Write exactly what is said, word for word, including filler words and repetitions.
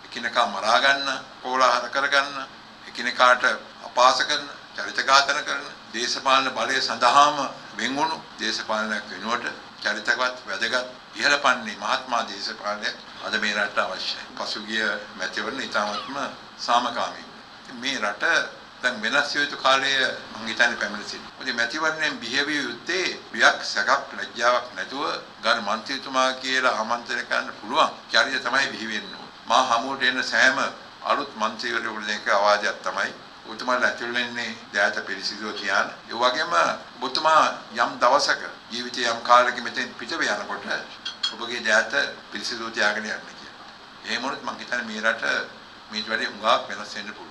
එකිනෙකා මරා ගන්න, කෝලාහල කරගන්න, එකිනෙකාට අපහාස කරන, චරිත ඝාතන කරන, දේශපාලන බලය සඳහාම වෙන්වුණු දේශපාලනයක් වෙනුවට චරිතවත් වැදගත් ඉහළපන්නේ මහත්මා දේශපාලනයක් අද මේ රටට අවශ්‍යයි. පසුගිය මැතිවරණ ඉතාමත්ම සාමකාමී වුණා. මේ රට දැන් වෙනස් යුතු කාලයේ මම හිතන්නේ පැමිණ සිටිනවා. මොකද මැතිවරණයෙන් බිහිවිය යුත්තේ වියක් සැකක් ලැජ්ජාවක් නැතුව ගරු මන්ත්‍රීතුමා කියලා ආමන්ත්‍රණය කරන්න පුළුවන් චරිතය තමයි බිහි වෙන්නේ. මා හමුවට එන සෑම අලුත් මන්ත්‍රීවරයෙකුට දෙක ආවාදයක් තමයි ඔබතුමාලා ඇතුල් වෙන්නේ දෑත පිළිසිදුව තියාන. ඒ වගේම ඔබතුමා යම් දවසක ජීවිතයේ යම් කාලයක මෙතෙන් පිටව යනකොට ඔබගේ දෑත පිළිසිදුව තියාගෙන යන්න කියලා. එහෙම වුණොත් මම හිතන්නේ මේ රට මේට වැඩි හුඟක් වෙනස් වෙන්න පුළුවන්.